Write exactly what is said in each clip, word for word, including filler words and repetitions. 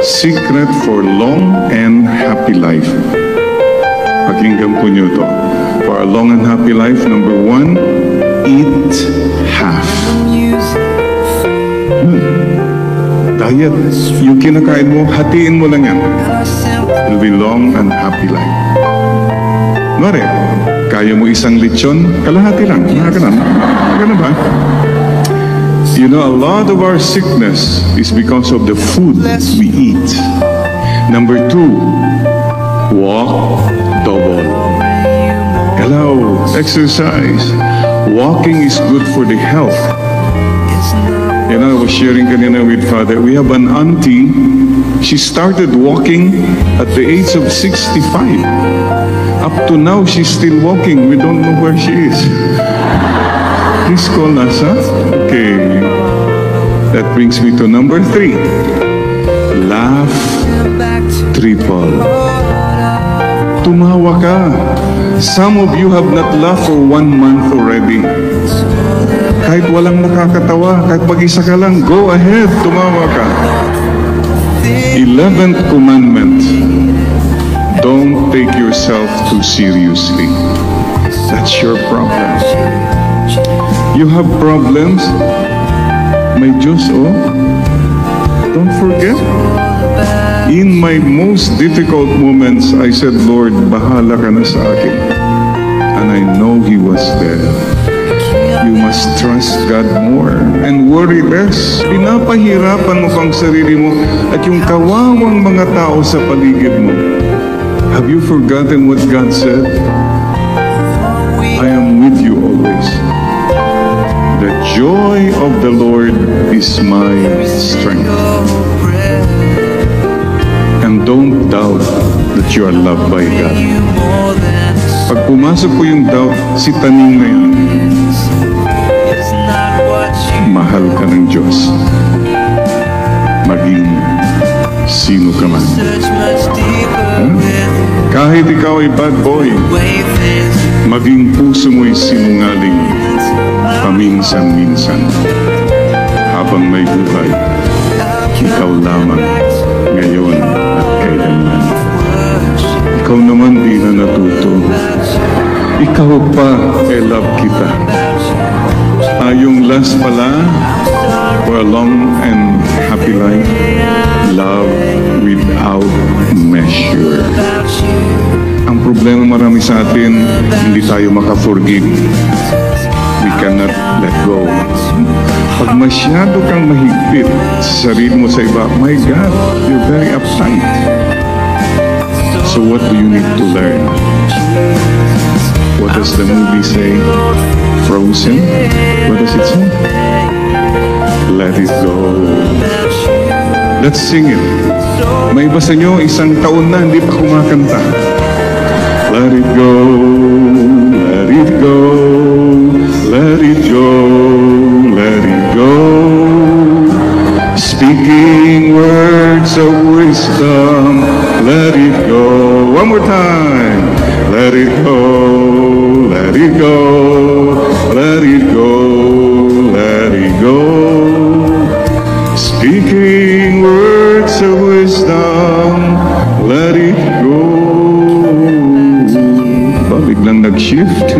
secret for long and happy life. Pakinggan po niyo to. For a long and happy life, number one, eat half. Hmm. Diet. Yung kinakain mo, hatiin mo lang yan. It'll be long and happy life. Mare, kaya mo isang lechon, kalahati lang. Nakaganan. Nakaganan ba? You know, a lot of our sickness is because of the food we eat. Number two, walk double. Hello, exercise. Walking is good for the health. You know, I was sharing kanina with Father, we have an auntie, she started walking at the age of sixty-five. Up to now, she's still walking. We don't know where she is. Please call us, huh? Okay. That brings me to number three. Laugh triple. Tumawa ka. Some of you have not laughed for one month already. Kahit walang nakakatawa, kahit mag-isa ka lang, go ahead, tumawa ka. Eleventh commandment. Don't take yourself too seriously. That's your problem. You have problems? May Diyos, oh. Don't forget. In my most difficult moments, I said, Lord, bahala ka na sa akin. And I know He was there. You must trust God more and worry less. Pinapahirapan mo pang sarili mo at yung kawawang mga tao sa paligid mo. Have you forgotten what God said? I am with you always. The joy of the Lord is my strength. And don't doubt that you are loved by God. Pag pumasok po yung doubt, si taning na yan. Mahal ka ng Diyos. Maging sino ka man. Huh? Kahit ikaw ay bad boy, maging puso mo'y sinungaling paminsan-minsan. Habang may buhay, ikaw lamang ngayon at kailanman. Ikaw naman di na natuto. Ikaw pa, I love kita. Uh, yung last pala, for a long and happy life, love without measure. Ang problema marami sa atin, hindi tayo maka-forgive. We cannot let go. Pag masyado kang mahigpit sa sarili mo sa iba, my God, you're very uptight. So what do you need to learn? What does the movie say? Frozen? What does it say? Let it go. Let's sing it. May iba sa inyo, isang taon na hindi pa kumakanta. Let it go, let it go, let it go, let it go. Speaking words of wisdom, let it go. One more time. Let it go, let it go, let it go, let it go. Speaking words of wisdom, let it go. Ba, biglang nag-shift.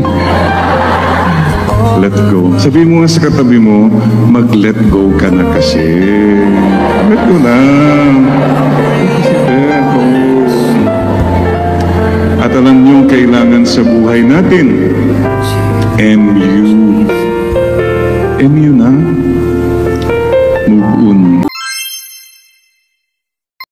Let go. Sabihin mo nga sa katabi mo, mag-let go ka na kasi. Let go na. At alam niyong kailangan sa buhay natin, M U. M U na.